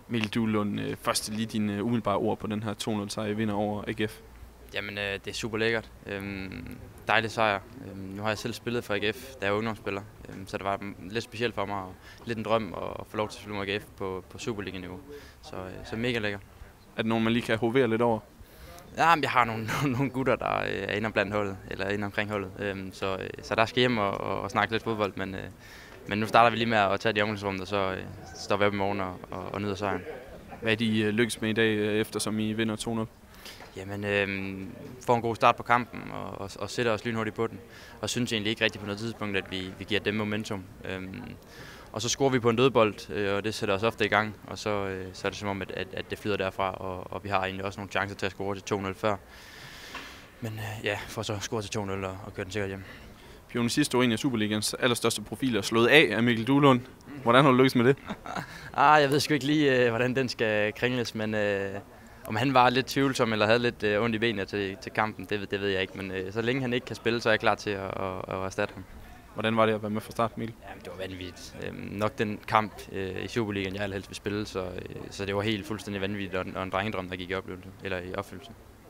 Mikkel Duelund, først lige dine umiddelbare ord på den her 2-0 sejr, I vinder over AGF. Jamen, det er super lækkert. Dejlig sejr. Nu har jeg selv spillet for AGF, da jeg var ungdomsspiller, så det var lidt specielt for mig, og lidt en drøm at få lov til at spille med AGF på Superliga-niveau. Så mega lækkert. Er det nogen, man lige kan hovere lidt over? Ja, jeg har nogle gutter, der er inde blandt holdet, eller inde omkring holdet, så der skal hjem og snakke lidt fodbold, men nu starter vi lige med at tage de omklædningsrum, og så står vi op i morgen og nyder sejren. Hvad er de lykkes med i dag, eftersom I vinder 2-0? Jamen, får en god start på kampen og sætter os lynhurtigt på den. Og synes egentlig ikke rigtigt på noget tidspunkt, at vi giver dem momentum. Og så scorer vi på en dødbold, og det sætter os ofte i gang. Og så er det som om, at det flyder derfra, og vi har egentlig også nogle chancer til at score til 2-0 før. Men ja, for så score til 2-0 og køre den sikkert hjem. Pione sidste år en af Superligans allerstørste profiler slået af Mikkel Duelund. Hvordan har du lykkes med det? Jeg ved sgu ikke lige, hvordan den skal kringles, men om han var lidt tvivlsom eller havde lidt ondt i benene til kampen, det ved jeg ikke. Men så længe han ikke kan spille, så er jeg klar til at erstatte ham. Hvordan var det at være med fra start, Mikkel? Jamen, det var vanvittigt. Nok den kamp i Superligaen, jeg helst vil spille, så det var helt fuldstændig vanvittigt og en drengedrøm, der gik i opfyldelse.